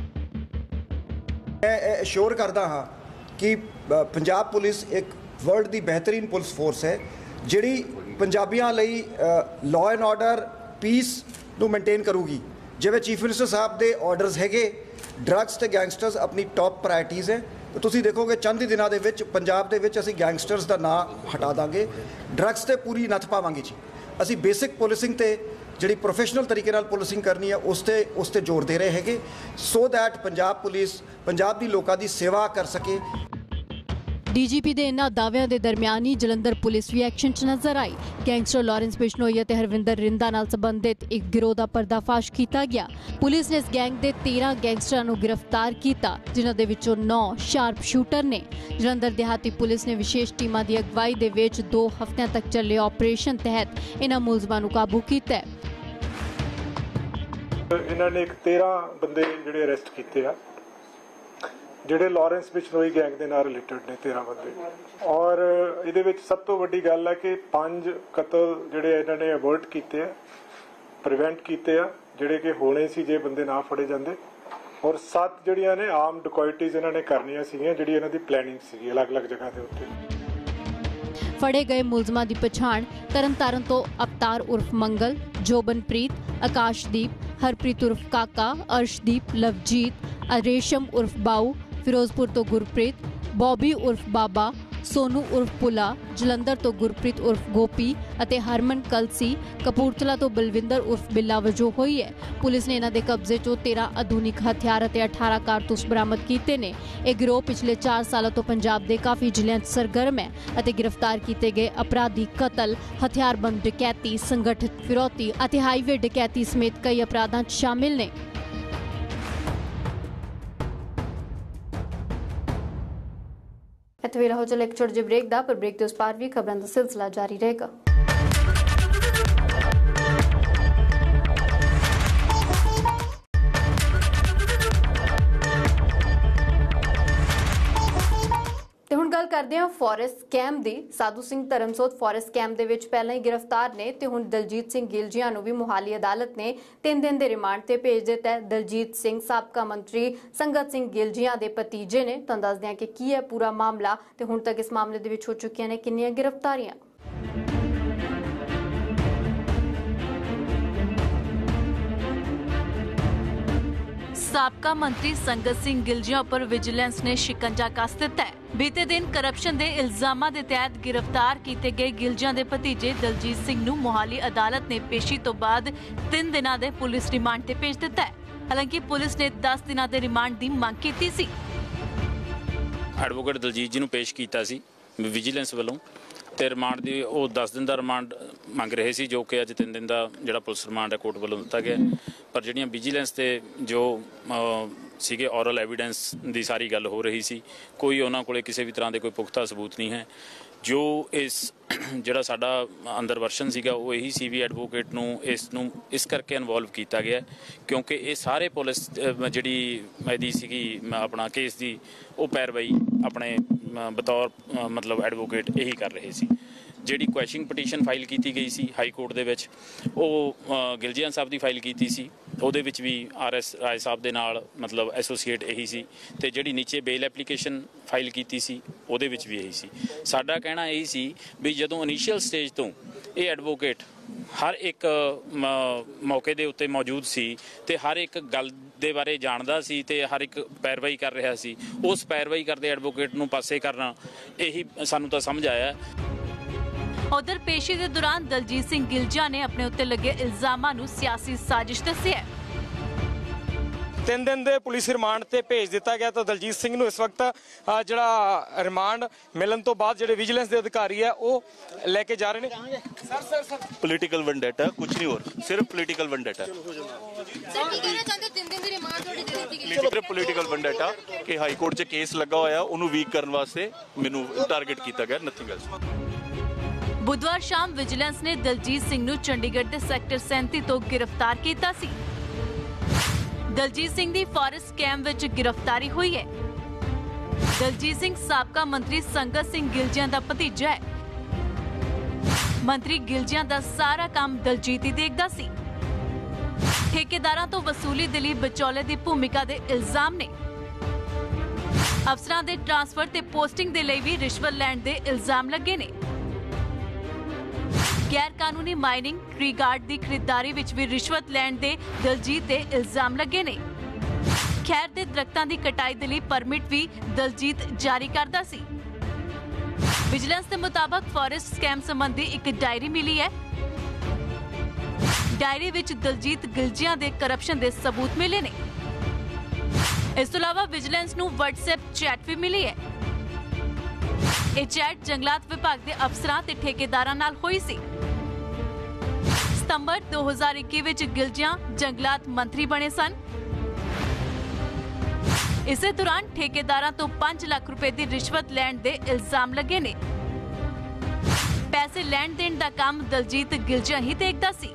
मैं एश्योर करता हाँ कि पंजाब पुलिस एक वर्ल्ड की बेहतरीन पुलिस फोर्स है जिहड़ी पंजाबियों लई लॉ एंड ऑर्डर पीस नूं मेनटेन करूगी। जिवें चीफ मिनिस्टर साहब के ऑर्डर्स हैगे ड्रग्स ते गैंगस्टर्स अपनी टॉप प्रायरिटीज़ है। तो तुसीं देखोगे चंद ही दिनों के पंजाब दे विच असीं गैंगस्टर्स का नाम हटा देंगे, ड्रग्स ते पूरी नत्थ पावांगे जी। असीं बेसिक पुलिसिंग ते ਜਿਹੜੀ ਪ੍ਰੋਫੈਸ਼ਨਲ ਤਰੀਕੇ ਨਾਲ ਪੁਲਿਸਿੰਗ ਕਰਨੀ ਹੈ ਉਸ ਤੇ ਜ਼ੋਰ ਦੇ ਰਹੇ ਹੈਗੇ so that Punjab police Punjab ਦੀ ਲੋਕਾਂ ਦੀ ਸੇਵਾ ਕਰ ਸਕੇ। ਡੀਜੀਪੀ ਦੇ ਇਹਨਾਂ ਦਾਅਵਿਆਂ ਦੇ ਦਰਮਿਆਨ ਹੀ ਜਲੰਧਰ ਪੁਲਿਸ ਵੀ ਐਕਸ਼ਨ 'ਚ ਨਜ਼ਰ ਆਈ। ਗੈਂਗਸਟਰ ਲਾਰੈਂਸ ਬਿਸ਼ਨੋਈ ਅਤੇ ਹਰਵਿੰਦਰ ਰਿੰਦਾ ਨਾਲ ਸੰਬੰਧਿਤ ਇੱਕ ਗਿਰੋਹ ਦਾ ਪਰਦਾਫਾਸ਼ ਕੀਤਾ ਗਿਆ। ਪੁਲਿਸ ਨੇ ਇਸ ਗੈਂਗ ਦੇ 13 ਗੈਂਗਸਟਰਾਂ ਨੂੰ ਗ੍ਰਿਫਤਾਰ ਕੀਤਾ ਜਿਨ੍ਹਾਂ ਦੇ ਵਿੱਚੋਂ 9 ਸ਼ਾਰਪ ਸ਼ੂਟਰ ਨੇ। ਜਲੰਧਰ ਦਿਹਾਤੀ ਪੁਲਿਸ ਨੇ ਵਿਸ਼ੇਸ਼ ਟੀਮਾਂ ਦੀ ਅਗਵਾਈ ਦੇ ਵਿੱਚ 2 ਹਫ਼ਤਿਆਂ ਤੱਕ ਚੱਲੇ ਆਪਰੇਸ਼ਨ ਤਹਿਤ ਇਹਨਾਂ ਮੁਲਜ਼ਮਾਂ ਨੂੰ ਕਾਬੂ ਕੀਤਾ। ਇਹਨਾਂ ਨੇ 13 ਬੰਦੇ ਜਿਹੜੇ ਅਰੈਸਟ ਕੀਤੇ ਆ ਜਿਹੜੇ ਲਾਰੈਂਸ ਬਿਸ਼ਨੋਈ ਗੈਂਗ ਦੇ ਨਾਲ ਰਿਲੇਟਡ ਨੇ 13 ਬੰਦੇ। ਔਰ ਇਹਦੇ ਵਿੱਚ ਸਭ ਤੋਂ ਵੱਡੀ ਗੱਲ ਹੈ ਕਿ 5 ਕਤਲ ਜਿਹੜੇ ਇਹਨਾਂ ਨੇ ਅਵੋਇਡ ਕੀਤੇ ਆ, ਪ੍ਰੀਵੈਂਟ ਕੀਤੇ ਆ ਜਿਹੜੇ ਕਿ ਹੋਣੇ ਸੀ ਜੇ ਬੰਦੇ ਨਾ ਫੜੇ ਜਾਂਦੇ। ਔਰ 7 ਜਿਹੜੀਆਂ ਨੇ ਆਮ ਡਿਕੋਇਟੀਜ਼ ਇਹਨਾਂ ਨੇ ਕਰਨੀਆਂ ਸੀਗੀਆਂ ਜਿਹੜੀ ਇਹਨਾਂ ਦੀ ਪਲੈਨਿੰਗ ਸੀਗੀ ਅਲੱਗ-ਅਲੱਗ ਜਗ੍ਹਾ ਦੇ ਉੱਤੇ। ਫੜੇ ਗਏ ਮੁਲਜ਼ਮਾਂ ਦੀ ਪਛਾਣ ਤਰਨਤਾਰਨ ਤੋਂ ਅਵਤਾਰ ਉਰਫ ਮੰਗਲ, ਜੋਬਨਪ੍ਰੀਤ, ਆਕਾਸ਼ਦੀਪ, ਹਰਪ੍ਰੀਤ ਉਰਫ ਕਾਕਾ, ਅਰਸ਼ਦੀਪ, ਲਵਜੀਤ, ਰੇਸ਼ਮ ਉਰਫ ਬਾਊ, ਫਿਰੋਜ਼ਪੁਰ ਤੋਂ ਗੁਰਪ੍ਰੀਤ, ਬੌਬੀ ਉਰਫ ਬਾਬਾ, ਸੋਨੂ ਉਰਫ ਪੁਲਾ, ਜਲੰਧਰ ਤੋਂ ਗੁਰਪ੍ਰੀਤ ਉਰਫ ਗੋਪੀ ਅਤੇ ਹਰਮਨ ਕਲਸੀ, ਕਪੂਰਥਲਾ ਤੋਂ ਬਲਵਿੰਦਰ ਉਰਫ ਬਿੱਲਾ ਵਜੋਂ ਹੋਈ ਹੈ। ਪੁਲਿਸ ਨੇ ਇਹਨਾਂ ਦੇ ਕਬਜ਼ੇ 'ਚੋਂ 13 ਆਧੁਨਿਕ ਹਥਿਆਰ ਅਤੇ 18 ਕਾਰਤੂਸ ਬਰਾਮਦ ਕੀਤੇ ਨੇ। ਇਹ ਗਿਰੋਹ ਪਿਛਲੇ 4 ਸਾਲਾਂ ਤੋਂ ਪੰਜਾਬ ਦੇ ਕਾਫੀ ਜ਼ਿਲ੍ਹਿਆਂ 'ਚ ਸਰਗਰਮ ਹੈ ਅਤੇ ਗ੍ਰਿਫਤਾਰ ਕੀਤੇ ਗਏ ਅਪਰਾਧੀ ਕਤਲ, ਹਥਿਆਰਬੰਦ ਡਕੈਤੀ, ਸੰਗਠਿਤ ਫਿਰੌਤੀ ਅਤੇ ਹਾਈਵੇ ਡਕੈਤੀ ਸਮੇਤ ਕਈ ਅਪਰਾਧਾਂ 'ਚ ਸ਼ਾਮਿਲ ਨੇ। ਵੇਲਾ ਹੋ ਚੱਲੇ ਇੱਕ ਛੋਟੇ ਜਿਹੇ ਬ੍ਰੇਕ ਦਾ, ਪਰ ਬ੍ਰੇਕ ਦੇ ਉਸ ਪਾਰ ਵੀ ਖਬਰਾਂ ਦਾ ਸਿਲਸਿਲਾ ਜਾਰੀ ਰਹੇਗਾ। ਤੇ ਹੁਣ ਗੱਲ ਕਰਦੇ ਹਾਂ ਫੋਰੈਸਟ ਸਕੈਮ ਦੀ। ਸਾਧੂ ਸਿੰਘ ਧਰਮਸੋਤ ਫੋਰੈਸਟ ਸਕੈਮ ਦੇ ਵਿੱਚ ਪਹਿਲਾਂ ਹੀ ਗ੍ਰਿਫਤਾਰ ਨੇ ਤੇ ਹੁਣ ਦਲਜੀਤ ਸਿੰਘ ਗਿਲਜੀਆਂ ਨੂੰ ਵੀ ਮੁਹਾਲੀ ਅਦਾਲਤ ਨੇ 3 ਦਿਨ ਦੇ ਰਿਮਾਂਡ ਤੇ ਭੇਜ ਦਿੱਤਾ ਹੈ। ਦਲਜੀਤ ਸਿੰਘ ਸਾਬਕਾ ਮੰਤਰੀ ਸੰਗਤ ਸਿੰਘ ਗਿਲਜੀਆਂ ਦੇ ਭਤੀਜੇ ਨੇ। ਤੁਹਾਨੂੰ ਦੱਸਦੇ ਹਾਂ ਕਿ ਕੀ ਹੈ ਪੂਰਾ ਮਾਮਲਾ ਤੇ ਹੁਣ ਤੱਕ ਇਸ ਮਾਮਲੇ ਦੇ ਵਿੱਚ ਹੋ ਚੁੱਕੀਆਂ ਨੇ ਕਿੰਨੀਆਂ ਗ੍ਰਿਫਤਾਰੀਆਂ। ਸਾਬਕਾ ਮੰਤਰੀ ਸੰਗਤ ਸਿੰਘ ਗਿਲਜੀਆਂ ਉੱਪਰ ਵਿਜੀਲੈਂਸ ਨੇ ਸ਼ਿਕੰਜਾ ਕੱਸ ਦਿੱਤਾ ਹੈ। ਬੀਤੇ ਦਿਨ ਕਰਪਸ਼ਨ ਦੇ ਇਲਜ਼ਾਮਾਂ ਦੇ ਤਹਿਤ ਗ੍ਰਿਫਤਾਰ ਕੀਤੇ ਗਏ ਗਿਲਜੀਆਂ ਦੇ ਭਤੀਜੇ ਦਲਜੀਤ ਸਿੰਘ ਨੂੰ ਮੁਹਾਲੀ ਅਦਾਲਤ ਨੇ ਪੇਸ਼ੀ ਤੋਂ ਬਾਅਦ 3 ਦਿਨਾਂ ਦੇ ਪੁਲਿਸ ਰਿਮਾਂਡ ਤੇ ਭੇਜ ਦਿੱਤਾ ਹੈ। ਹਾਲਾਂਕਿ ਪੁਲਿਸ ਨੇ 10 ਦਿਨਾਂ ਦੇ ਰਿਮਾਂਡ ਦੀ ਮੰਗ ਕੀਤੀ ਸੀ। ਐਡਵੋਕੇਟ ਦਲਜੀਤ ਜੀ ਨੂੰ ਪੇਸ਼ ਕੀਤਾ ਸੀ ਵਿਜੀਲੈਂਸ ਵੱਲੋਂ ਤੇ ਰਿਮਾਂਡ ਦੀ ਉਹ 10 ਦਿਨ ਦਾ ਰਿਮਾਂਡ ਮੰਗ ਰਹੇ ਸੀ ਜੋ ਕਿ ਅੱਜ 3 ਦਿਨ ਦਾ ਜਿਹੜਾ ਪੁਲਿਸ ਰਿਮਾਂਡ ਹੈ ਕੋਰਟ ਵੱਲੋਂ ਦਿੱਤਾ ਗਿਆ। ਪਰ ਜਿਹੜੀਆਂ ਵਿਜੀਲੈਂਸ ਤੇ ਜੋ ਸੀਗੇ ਔਰਲ ਐਵੀਡੈਂਸ ਦੀ ਸਾਰੀ ਗੱਲ ਹੋ ਰਹੀ ਸੀ, ਕੋਈ ਉਹਨਾਂ ਕੋਲੇ ਕਿਸੇ ਵੀ ਤਰ੍ਹਾਂ ਦੇ ਕੋਈ ਪੁਖਤਾ ਸਬੂਤ ਨਹੀਂ ਹੈ। ਜੋ ਇਸ ਜਿਹੜਾ ਸਾਡਾ ਅੰਦਰ ਵਰਸ਼ਨ ਸੀਗਾ ਉਹ ਇਹੀ ਸੀ ਵੀ ਐਡਵੋਕੇਟ ਨੂੰ ਇਸ ਕਰਕੇ ਇਨਵੋਲਵ ਕੀਤਾ ਗਿਆ ਕਿਉਂਕਿ ਇਹ ਸਾਰੇ ਪੁਲਿਸ ਜਿਹੜੀ ਇਹਦੀ ਸੀਗੀ ਆਪਣਾ ਕੇਸ ਦੀ ਉਹ ਪੈਰਵਾਈ ਆਪਣੇ ਬਤੌਰ ਮਤਲਬ ਐਡਵੋਕੇਟ ਇਹੀ ਕਰ ਰਹੇ ਸੀ। ਜਿਹੜੀ ਕੁਐਸ਼ਨਿੰਗ ਪਟੀਸ਼ਨ ਫਾਈਲ ਕੀਤੀ ਗਈ ਸੀ ਹਾਈ ਕੋਰਟ ਦੇ ਵਿੱਚ ਉਹ ਗਿਲਜੀਆਂ ਸਾਹਿਬ ਦੀ ਫਾਈਲ ਕੀਤੀ ਸੀ, ਉਹਦੇ ਵਿੱਚ ਵੀ RS ਰਾਏ ਸਾਹਿਬ ਦੇ ਨਾਲ ਮਤਲਬ ਐਸੋਸੀਏਟ ਇਹੀ ਸੀ ਤੇ ਜਿਹੜੀ ਨੀਚੇ ਬੇਲ ਐਪਲੀਕੇਸ਼ਨ ਫਾਈਲ ਕੀਤੀ ਸੀ ਉਹਦੇ ਵਿੱਚ ਵੀ ਇਹੀ ਸੀ। ਸਾਡਾ ਕਹਿਣਾ ਇਹੀ ਸੀ ਵੀ ਜਦੋਂ ਇਨੀਸ਼ੀਅਲ ਸਟੇਜ ਤੋਂ ਇਹ ਐਡਵੋਕੇਟ ਹਰ ਇੱਕ ਮੌਕੇ ਦੇ ਉੱਤੇ ਮੌਜੂਦ ਸੀ ਤੇ ਹਰ ਇੱਕ ਗੱਲ ਦੇ ਬਾਰੇ ਜਾਣਦਾ ਸੀ ਤੇ ਹਰ ਇੱਕ ਪੈਰਵਾਈ ਕਰ ਰਿਹਾ ਸੀ, ਉਸ ਪੈਰਵਾਈ ਕਰਦੇ ਐਡਵੋਕੇਟ ਨੂੰ ਪਾਸੇ ਕਰਨਾ ਇਹੀ ਸਾਨੂੰ ਤਾਂ ਸਮਝ ਆਇਆ। ਉਧਰ ਪੇਸ਼ੀ ਦੇ ਦੌਰਾਨ ਦਲਜੀਤ ਸਿੰਘ ਗਿਲਜੀਆਂ ਨੇ ਆਪਣੇ ਉੱਤੇ ਲੱਗੇ ਇਲਜ਼ਾਮਾਂ ਨੂੰ ਸਿਆਸੀ ਸਾਜ਼ਿਸ਼ ਦੱਸਿਆ। 3 दिन के पुलिस रिमांड से भेज दिता गया। तो दलजीत सिंह नूं इस वक्त जिहड़ा रिमांड मिलन तो बाद जिहड़े विजिलेंस के अधिकारी है वो लेके जा रहे हैं। सर पॉलिटिकल वेंडेटा कुछ नहीं और सिर्फ पॉलिटिकल वेंडेटा पॉलिटिकल वेंडेटा कि हाई कोर्ट 'च केस लगा होया उन्होंने वीक करने वास्ते मैनू टारगेट किया गया, नथिंग एल्स। बुधवार शाम विजिलेंस ने दलजीत सिंह नूं चंडीगढ़ के सैक्टर 37 तो गिरफ्तार किया सी। दलजीत सिंह दी फॉरेस्ट कैंप विच गिरफ्तारी हुई है। दलजीत सिंह साबका मंत्री संगत सिंह गिलजियां दा भतीजा है। मंत्री गिलजियां दा सारा काम दलजीत ही देखदा सी। ठेकेदारां तो वसूली दे लई विचौले दी भूमिका दे इल्जाम ने। अफसरां दे ट्रांसफर ते पोस्टिंग दे लई भी रिश्वत लैण दे इल्जाम लगे ने। गैर कानूनी माइनिंग ट्री गार्ड की खरीदारी विच भी रिश्वत लैण दे दलजीत दे इल्जाम लगे ने। खैर दे दरख्तां दी कटाई दे लई परमिट भी दलजीत जारी करदा सी। विजिलेंस के मुताबिक फॉरेस्ट स्कैम संबंधी एक डायरी मिली है। डायरी विच दलजीत गिलजियां दे करप्शन दे सबूत मिले ने। इस तो इलावा विजिलेंस नूं व्हाट्सएप चैट भी मिली है। यह चैट जंगलात विभाग के अफसरां ते ठेकेदारां नाल होई सी। सितंबर 2021 विच गिलजियां जंगलात मंत्री बने सन। इसे दौरान ठेकेदारां तो 5 लाख रुपए की रिश्वत लैण दे इल्जाम लगे ने। पैसे लैण देण दा काम दलजीत गिलजियां ही देखदा सी।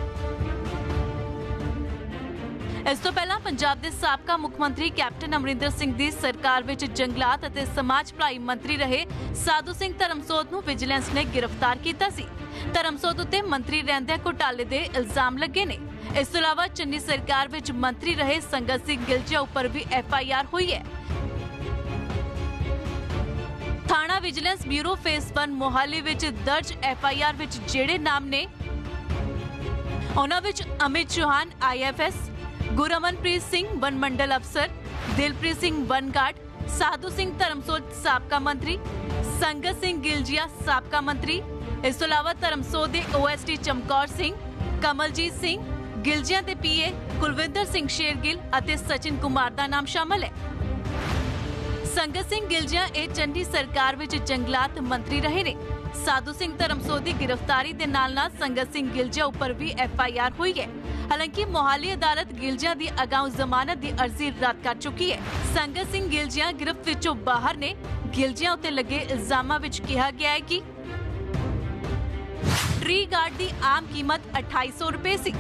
इस तो पहला पंजाब के साबका मुख मंत्री कैप्टन अमरिंदर सिंह दी सरकार विच जंगलात अते समाज भलाई मंत्री रहे साधु सिंह धर्मसोत नूं विजिलेंस ने गिरफ्तार किया सी। धर्मसोत उत्ते मंत्री रहंदे घोटाले दे इल्जाम लगे ने। इस तो इलावा चन्नी सरकार विच मंत्री रहे संगत सिंह गिलजिया उपर भी FIR हुई है। थाना विजिलेंस ब्यूरो फेस 1 मोहाली विच दर्ज FIR विच जेड़े नाम ने उन्हां विच अमित चौहान IFS, गुरमनप्रीत सिंह वन मंडल अफसर, दिलप्रीत सिंह वन गार्ड, साधु सिंह धर्मसोत साबका मंत्री, संगत सिंह गिलजिया साबका मंत्री। इस तो इलावा धर्मसोत के OSD चमकौर सिंह, कमलजीत सिंह, गिलजिया के PA कुलविंदर सिंह शेरगिल अते सचिन कुमार का नाम शामिल है। संगत सिंह गिलजिया ए चंडी सरकार विच जंगलात मंत्री रहे ने। साधु सिंह धर्मसोत की गिरफ्तारी के नाल संगत सिंह गिलजिया उपर भी FIR हुई है। हालांकि मोहाली अदालत गिलजिया की अगाऊ जमानत की अर्जी रद्द कर चुकी है। संगत सिंह गिलजिया गिरफ्त विचों बाहर ने। गिलजिया उत्ते लगे इल्जामां विच कहा गया है कि ट्री गार्ड की आम कीमत 2800 रुपए सी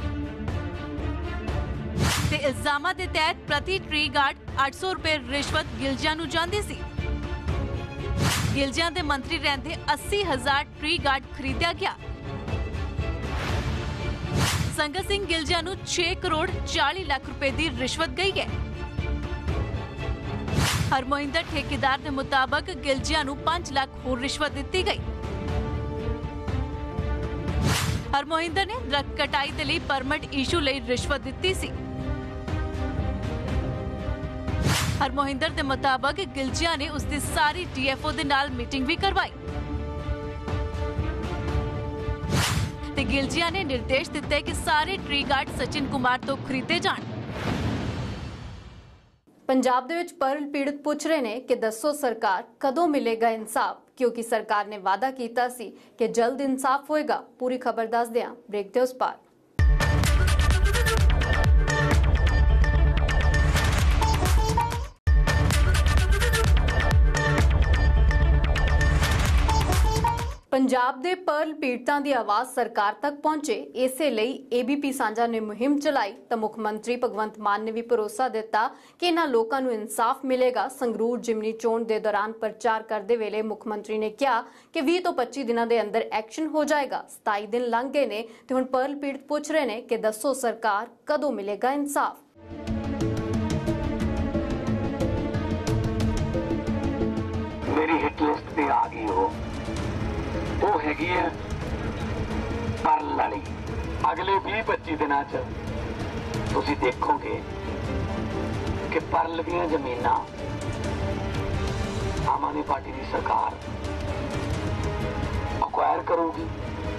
ते इल्जामां दे तहत प्रति ट्री गार्ड 800 रुपए रिश्वत गिलजिया नूं जांदी सी। गिलजिया दे मंत्री रहंदे 80,000 ट्री गार्ड खरीदिया गया। संगत सिंह गिलजिया नूं 6 करोड़ 40 लाख रुपए की रिश्वत गई है। हरमोहिंदर ठेकेदार के मुताबिक गिलजिया नूं 5 लाख होर रिश्वत दी गई। हरमोहिंदर ने दरख्त कटाई के लिए परमिट इशू लई रिश्वत दी सी। हरमोहिंदर के मुताबिक गिलजिया ने उसकी सारी DFO दे नाल मीटिंग भी करवाई ते गिलजिया ने निर्देश दिते कि सारे ट्री गार्ड सचिन कुमार तो खरीदे जाण। पंजाब दे विच परल पीड़ित पुछ रहे ने कि दसो सरकार कदों मिलेगा इंसाफ, क्योंकि सरकार ने वादा कीता सी कि जल्द इंसाफ होएगा। पूरी खबर दस दियां, ब्रेक दे उस पार। पंजाब दे परल पीड़ितां दी आवाज़ सरकार तक पहुंचे, इसे लई ABP सांझा ने मुहिम चलाई तो मुख मंत्री भगवंत मान ने भी भरोसा दिता कि इन्हां लोकां नूं इंसाफ मिलेगा। संगरूर जिमनी चोण दे दौरान प्रचार करते वेले मुख मंत्री ने कहा कि 20 तो 25 दिनों के अंदर एक्शन हो जाएगा। 27 दिन लंघ गए ने ते हुण परल पीड़ित पुछ रहे ने कि दसो सरकार कदों मिलेगा इंसाफ। मेरी हिट लिस्ट पे आ गई हो वो हैगी है परल वाली। अगले 20-25 दिनों च तुसीं देखोगे कि परल दीयां जमीनां आम आदमी पार्टी की सरकार अक्वायर करूगी,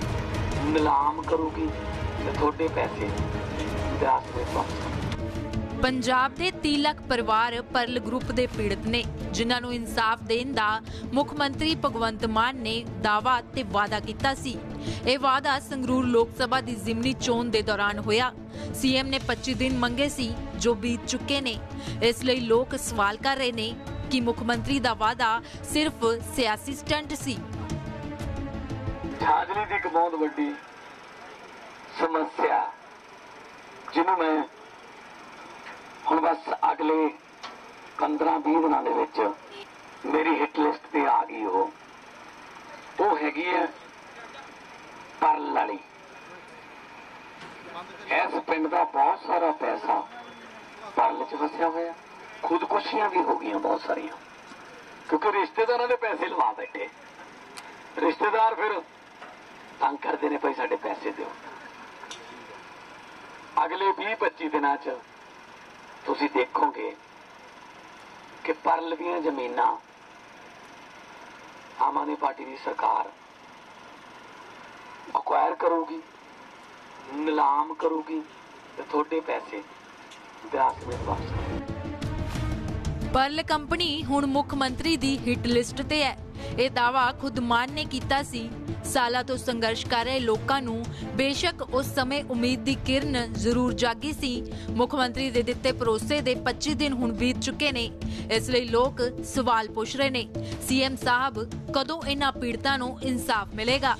नीलाम करूगी ते थोड़े पैसे इतिहास में पहुंच। पंजाब के 30 लाख परिवार परल ग्रुप के पीड़ित ने, जिन्हां नूं इंसाफ देण दा मुख मंत्री भगवंत मान ने दावा ते वादा कीता सी। ये वादा संगरूर लोक सभा की जिमनी चोण के दौरान होया। सीएम ने 25 दिन मंगे सी जो बीत चुके ने। इसलिए लोग सवाल कर रहे ने कि मुख मंत्री दा वादा सिर्फ सियासी स्टंट सी। छाजली दी एक बहुत बड़ी समस्या जिन्हों मैं हुण बस अगले 15-20 दिनों दे विच मेरी हिट लिस्ट पे आ गई वो हैगी है परल वाली। इस पिंड का बहुत सारा पैसा परल च फसिया होया। खुदकुशियां भी हो गई बहुत सारिया, क्योंकि रिश्तेदारों के पैसे लवा बैठे। रिश्तेदार फिर तंग करते हैं, भाई साडे पैसे दो। अगले 20-25 दिनों च तुसी देखोगे कि परल दीयां जमीनां आम आदमी पार्टी की सरकार अक्वायर करूगी, नीलाम करूगी, तो थोड़े पैसे विरासत में वापस। परल कंपनी हुण मुख मंत्री दी हिट लिस्ट ते है। ये दावा खुद मान ने कीता सी। सालों तो संघर्ष कर रहे लोगों नूं बेशक उस समय उम्मीद दी किरण जरूर जागी सी। मुख्यमंत्री दे दिते भरोसे दे 25 दिन हुण बीत चुके ने। इसलिए लोग सवाल पूछ रहे ने, सीएम साहब कदों इन्हां पीड़ितां नूं इंसाफ मिलेगा?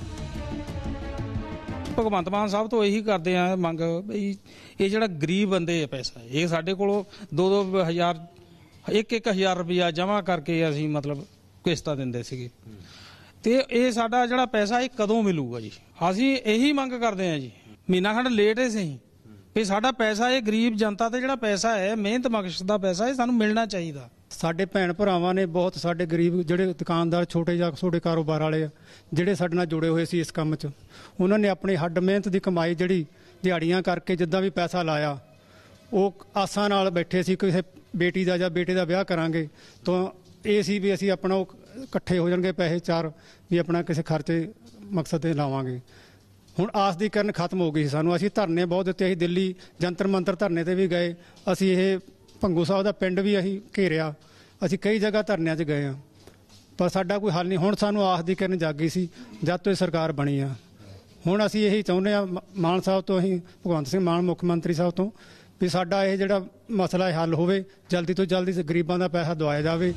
भगवंत मान साहब तो यही करते हैं मंग बई ये जिहड़ा गरीब बंदे पैसा ये साडे कोलों 2-2 हज़ार 1-1 हज़ार रुपया जमा करके असीं मतलब किस्तां दिंदे सीगे ते ये साडा जिहड़ा पैसा ये कदों मिलूगा जी? असीं यही मंग करते हैं जी। महीना खंड लेट है सही भी साडा पैसा ये गरीब जनता ते जिहड़ा पैसा है मेहनत मकसद दा पैसा है सानूं मिलना चाहिए। ਸਾਡੇ ਭੈਣ ਭਰਾਵਾਂ ਨੇ ਬਹੁਤ ਸਾਡੇ ਗਰੀਬ ਜਿਹੜੇ ਦੁਕਾਨਦਾਰ ਛੋਟੇ ਜਾਂ ਛੋਟੇ ਕਾਰੋਬਾਰ ਵਾਲੇ ਆ ਜਿਹੜੇ ਸਾਡੇ ਨਾਲ ਜੁੜੇ ਹੋਏ ਸੀ ਇਸ ਕੰਮ 'ਚ, ਉਹਨਾਂ ਨੇ ਆਪਣੀ ਹੱਡ ਮਿਹਨਤ ਦੀ ਕਮਾਈ ਜਿਹੜੀ ਦਿਹਾੜੀਆਂ ਕਰਕੇ ਜਿੱਦਾਂ ਵੀ ਪੈਸਾ ਲਾਇਆ ਉਹ ਆਸਾਂ ਨਾਲ ਬੈਠੇ ਸੀ ਕਿਸੇ ਬੇਟੀ ਦਾ ਜਾਂ ਬੇਟੇ ਦਾ ਵਿਆਹ ਕਰਾਂਗੇ ਤਾਂ ਇਹ ਸੀ ਵੀ ਅਸੀਂ ਆਪਣਾ ਇਕੱਠੇ ਹੋ ਜਾਣਗੇ ਪੈਸੇ ਚਾਰ ਵੀ ਆਪਣਾ ਕਿਸੇ ਖਰਚੇ ਮਕਸਦ ਤੇ ਲਾਵਾਂਗੇ। ਹੁਣ ਆਸ ਦੀ ਕਿਰਨ ਖਤਮ ਹੋ ਗਈ ਸੀ ਸਾਨੂੰ। ਅਸੀਂ ਧਰਨੇ ਬਹੁਤ ਦਿੱਤੇ, ਅਸੀਂ ਦਿੱਲੀ ਜੰਤਰ ਮੰਤਰ ਧਰਨੇ ਤੇ ਵੀ ਗਏ, ਅਸੀਂ ਇਹ ਭੰਗੂ ਸਾਹਿਬ ਦਾ ਪਿੰਡ ਵੀ ਅਸੀਂ ਘੇਰਿਆ, ਅਸੀਂ ਕਈ ਜਗ੍ਹਾ ਧਰਨਿਆਂ 'ਚ ਗਏ ਹਾਂ, ਪਰ ਸਾਡਾ ਕੋਈ ਹੱਲ ਨਹੀਂ। ਹੁਣ ਸਾਨੂੰ ਆਸ ਦੀ ਕਿਰਨ ਜਾਗੀ ਸੀ ਜਦ ਤੋਂ ਇਹ ਸਰਕਾਰ ਬਣੀ ਆ। ਹੁਣ ਅਸੀਂ ਇਹੀ ਚਾਹੁੰਦੇ ਹਾਂ ਮਾਨ ਸਾਹਿਬ ਤੋਂ, ਅਸੀਂ ਭਗਵੰਤ ਸਿੰਘ ਮਾਨ ਮੁੱਖ ਮੰਤਰੀ ਸਾਹਿਬ ਤੋਂ ਵੀ ਸਾਡਾ ਇਹ ਜਿਹੜਾ ਮਸਲਾ ਹੱਲ ਹੋਵੇ, ਜਲਦੀ ਤੋਂ ਜਲਦੀ ਗਰੀਬਾਂ ਦਾ ਪੈਸਾ ਦਵਾਇਆ ਜਾਵੇ।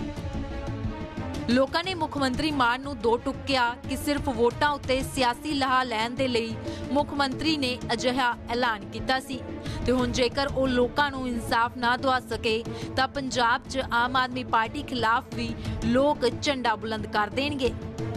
ਲੋਕਾਂ ਨੇ ਮੁੱਖ ਮੰਤਰੀ ਮਾਨ ਨੂੰ ਦੋ ਟੁੱਕਿਆ ਕਿ ਸਿਰਫ ਵੋਟਾਂ ਉੱਤੇ ਸਿਆਸੀ ਲਾਹਾ ਲੈਣ ਦੇ ਲਈ ਮੁੱਖ ਮੰਤਰੀ ਨੇ ਅਜਿਹਾ ਐਲਾਨ ਕੀਤਾ ਸੀ ਤੇ ਹੁਣ ਜੇਕਰ ਉਹ ਲੋਕਾਂ ਨੂੰ ਇਨਸਾਫ ਨਾ ਦਵਾ ਸਕੇ ਤਾਂ ਪੰਜਾਬ 'ਚ ਆਮ ਆਦਮੀ ਪਾਰਟੀ ਖਿਲਾਫ ਵੀ ਲੋਕ ਝੰਡਾ ਬੁਲੰਦ ਕਰ ਦੇਣਗੇ।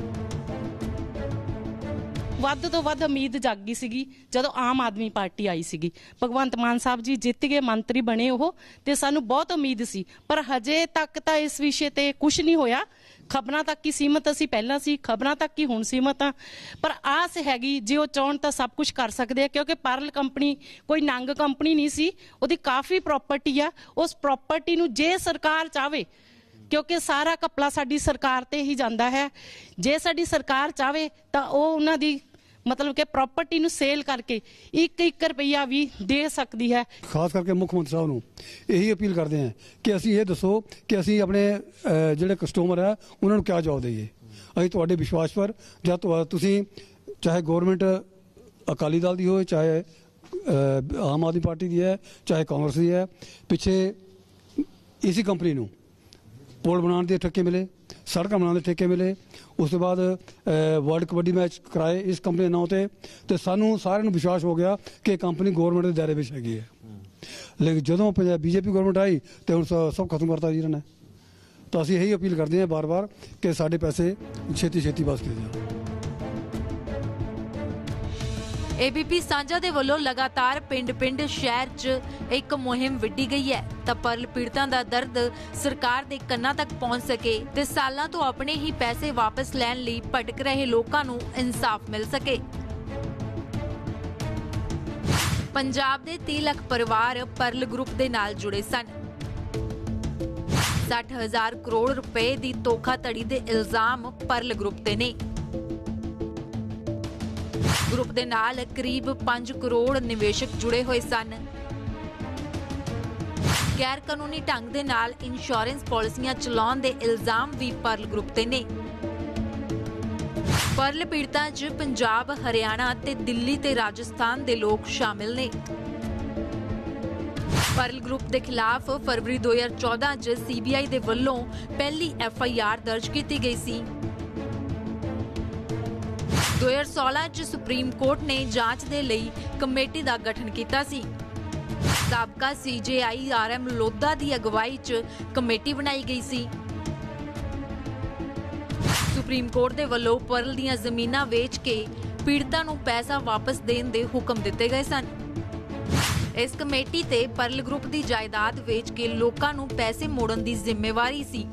ਵੱਧ ਤੋਂ ਵੱਧ ਉਮੀਦ ਜਾਗੀ ਸੀਗੀ ਜਦੋਂ ਆਮ ਆਦਮੀ ਪਾਰਟੀ ਆਈ ਸੀਗੀ। ਭਗਵੰਤ ਮਾਨ ਸਾਹਿਬ ਜੀ ਜਿੱਤ ਕੇ ਮੰਤਰੀ ਬਣੇ ਉਹ ਤੇ ਸਾਨੂੰ ਬਹੁਤ ਉਮੀਦ ਸੀ, ਪਰ ਹਜੇ ਤੱਕ ਤਾਂ ਇਸ ਵਿਸ਼ੇ ਤੇ ਕੁਝ ਨਹੀਂ ਹੋਇਆ। ਖਬਰਾਂ ਤੱਕ ਹੀ ਸੀਮਤ ਅਸੀਂ ਪਹਿਲਾਂ ਸੀ, ਖਬਰਾਂ ਤੱਕ ਹੀ ਹੁਣ ਸੀਮਤ ਆ, ਪਰ ਆਸ ਹੈਗੀ ਜੇ ਉਹ ਚਾਹਣ ਤਾਂ ਸਭ ਕੁਝ ਕਰ ਸਕਦੇ ਆ, ਕਿਉਂਕਿ ਪਰਲ ਕੰਪਨੀ ਕੋਈ ਨੰਗ ਕੰਪਨੀ ਨਹੀਂ ਸੀ, ਉਹਦੀ ਕਾਫੀ ਪ੍ਰਾਪਰਟੀ ਆ। ਉਸ ਪ੍ਰਾਪਰਟੀ ਨੂੰ ਜੇ ਸਰਕਾਰ ਚਾਹਵੇ, ਕਿਉਂਕਿ ਸਾਰਾ ਘਪਲਾ ਸਾਡੀ ਸਰਕਾਰ ਤੇ ਹੀ ਜਾਂਦਾ ਹੈ, ਜੇ ਸਾਡੀ ਸਰਕਾਰ ਚਾਹਵੇ ਤਾਂ ਉਹ ਉਹਨਾਂ ਦੀ मतलब कि प्रॉपर्टी ਨੂੰ ਸੇਲ ਕਰਕੇ 1-1 ਰੁਪਈਆ ਵੀ ਦੇ ਸਕਦੀ ਹੈ। ਖਾਸ ਕਰਕੇ ਮੁੱਖ ਮੰਤਰੀ ਸਾਹਿਬ ਨੂੰ ਇਹੀ ਅਪੀਲ ਕਰਦੇ ਹਾਂ ਕਿ ਅਸੀਂ ਇਹ ਦੱਸੋ ਕਿ ਅਸੀਂ ਆਪਣੇ ਜਿਹੜੇ ਕਸਟਮਰ ਆ ਉਹਨਾਂ ਨੂੰ ਕਿਆ ਜਵਾਬ ਦਈਏ। ਅਸੀਂ ਤੁਹਾਡੇ ਵਿਸ਼ਵਾਸ ਪਰ ਜਦ ਤੁਸੀਂ ਚਾਹੇ ਗਵਰਨਮੈਂਟ ਅਕਾਲੀ ਦਲ ਦੀ ਹੋਵੇ, ਚਾਹੇ ਆਮ ਆਦਮੀ ਪਾਰਟੀ ਦੀ ਹੈ, ਚਾਹੇ ਕਾਂਗਰਸ ਦੀ ਹੈ, ਪਿੱਛੇ ਇਸੇ ਕੰਪਨੀ ਨੂੰ ਪੁਲ ਬਣਾਉਣ ਦੇ ਠੇਕੇ ਮਿਲੇ, ਸੜਕਾਂ ਬਣਾਉਣ ਦੇ ਠੇਕੇ ਮਿਲੇ, ਉਸ ਤੋਂ ਬਾਅਦ ਵਰਲਡ ਕਬੱਡੀ ਮੈਚ ਕਰਾਏ ਇਸ ਕੰਪਨੀ ਦੇ ਨਾਂ ਤੇ ਸਾਨੂੰ ਸਾਰਿਆਂ ਨੂੰ ਵਿਸ਼ਵਾਸ ਹੋ ਗਿਆ ਕਿ ਕੰਪਨੀ ਗਵਰਨਮੈਂਟ ਦੇ ਦਾਇਰੇ ਵਿੱਚ ਹੈਗੀ ਹੈ। ਲੇਕਿਨ ਜਦੋਂ ਬੀਜੇਪੀ ਗਵਰਨਮੈਂਟ ਆਈ ਤੇ ਹੁਣ ਸਭ ਖਤਮ ਕਰਤਾ ਜੀ ਇਹਨਾਂ ਨੇ। ਤਾਂ ਅਸੀਂ ਇਹੀ ਅਪੀਲ ਕਰਦੇ ਹਾਂ ਬਾਰ-ਬਾਰ ਕਿ ਸਾਡੇ ਪੈਸੇ ਛੇਤੀ ਵਾਪਸ ਕੀਤੇ ਜਾਣ। एबीपी ਸਾਂਝਾ ਦੇ ਵੱਲੋਂ ਲਗਾਤਾਰ ਪਿੰਡ-ਪਿੰਡ ਸ਼ਹਿਰ 'ਚ ਇੱਕ ਮੁਹਿੰਮ ਵਿੱਢੀ ਗਈ ਹੈ ਤਾਂ ਪਰਲ ਪੀੜਤਾਂ ਦਾ ਦਰਦ ਸਰਕਾਰ ਦੇ ਕੰਨਾਂ ਤੱਕ ਪਹੁੰਚ ਸਕੇ ਤੇ ਸਾਲਾਂ ਤੋਂ ਆਪਣੇ ਹੀ ਪੈਸੇ ਵਾਪਸ ਲੈਣ ਲਈ ਭਟਕ ਰਹੇ ਲੋਕਾਂ ਨੂੰ ਇਨਸਾਫ ਮਿਲ ਸਕੇ। ਪੰਜਾਬ ਦੇ 30 ਲੱਖ ਪਰਿਵਾਰ ਪਰਲ ਗਰੁੱਪ ਦੇ ਨਾਲ ਜੁੜੇ ਸਨ। 60,000 ਕਰੋੜ ਰੁਪਏ ਦੀ ਧੋਖਾਧੜੀ ਦੇ ਇਲਜ਼ਾਮ ਪਰਲ ਗਰੁੱਪ ਤੇ ਨੇ। ग्रुप दे नाल करीब 5 करोड़ निवेशक जुड़े हुए सन। ਗੈਰ ਕਾਨੂੰਨੀ ਢੰਗ ਦੇ ਨਾਲ ਇੰਸ਼ੋਰੈਂਸ ਪਾਲਿਸੀਆਂ ਚਲਾਉਣ ਦੇ ਇਲਜ਼ਾਮ ਵੀ ਪਰਲ ਗਰੁੱਪ ਤੇ ਨੇ। ਪਰਲ ਪੀੜਤਾਂ 'ਚ ਪੰਜਾਬ, ਹਰਿਆਣਾ ਤੇ ਦਿੱਲੀ ਤੇ ਰਾਜਸਥਾਨ ਦੇ ਲੋਕ ਸ਼ਾਮਿਲ ਨੇ। ਪਰਲ ਗਰੁੱਪ ਦੇ ਖਿਲਾਫ ਫਰਵਰੀ 2014 'ਚ CBI ਦੇ ਵੱਲੋਂ ਪਹਿਲੀ FIR ਦਰਜ ਕੀਤੀ ਗਈ ਸੀ। 2016 'ਚ ਸੁਪਰੀਮ ਕੋਰਟ ਨੇ ਜਾਂਚ ਦੇ ਲਈ ਕਮੇਟੀ ਦਾ ਗਠਨ ਕੀਤਾ ਸੀ। ਸਾਬਕਾ CJI RM ਲੋਧਾ ਦੀ ਅਗਵਾਈ 'ਚ ਕਮੇਟੀ ਬਣਾਈ ਗਈ ਸੀ। ਸੁਪਰੀਮ ਕੋਰਟ ਦੇ ਵੱਲੋਂ ਪਰਲ ਦੀਆਂ ਜ਼ਮੀਨਾਂ ਵੇਚ ਕੇ ਪੀੜਤਾਂ ਨੂੰ ਪੈਸਾ ਵਾਪਸ ਦੇਣ ਦੇ ਹੁਕਮ ਦਿੱਤੇ ਗਏ ਸਨ। ਇਸ ਕਮੇਟੀ ਤੇ ਪਰਲ ਗਰੁੱਪ ਦੀ ਜਾਇਦਾਦ ਵੇਚ ਕੇ ਲੋਕਾਂ ਨੂੰ ਪੈਸੇ ਮੋੜਨ ਦੀ ਜ਼ਿੰਮੇਵਾਰੀ ਸੀ।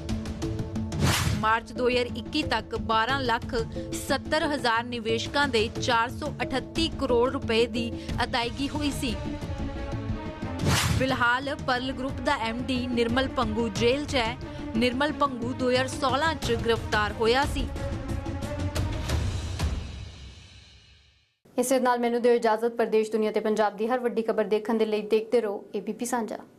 ਮਾਰਚ 2021 ਤੱਕ 12,70,000 ਨਿਵੇਸ਼ਕਾਂ ਦੇ 438 ਕਰੋੜ ਰੁਪਏ ਦੀ ਅਦਾਇਗੀ ਹੋਈ ਸੀ। ਫਿਲਹਾਲ ਪਰਲ ਗਰੁੱਪ ਦਾ MD ਨਿਰਮਲ ਪੰਗੂ ਜੇਲ੍ਹ 'ਚ ਹੈ। ਨਿਰਮਲ ਪੰਗੂ 2016 'ਚ ਗ੍ਰਿਫਤਾਰ ਹੋਇਆ ਸੀ। ਇਸੇ ਨਾਲ ਮੈਨੂੰ ਦਿਓ ਇਜਾਜ਼ਤ। ਪ੍ਰਦੇਸ਼, ਦੁਨੀਆ ਤੇ ਪੰਜਾਬ ਦੀ ਹਰ ਵੱਡੀ ਖਬਰ ਦੇਖਣ ਦੇ ਲਈ ਦੇਖਦੇ ਰਹੋ ABP ਸਾਂਝਾ।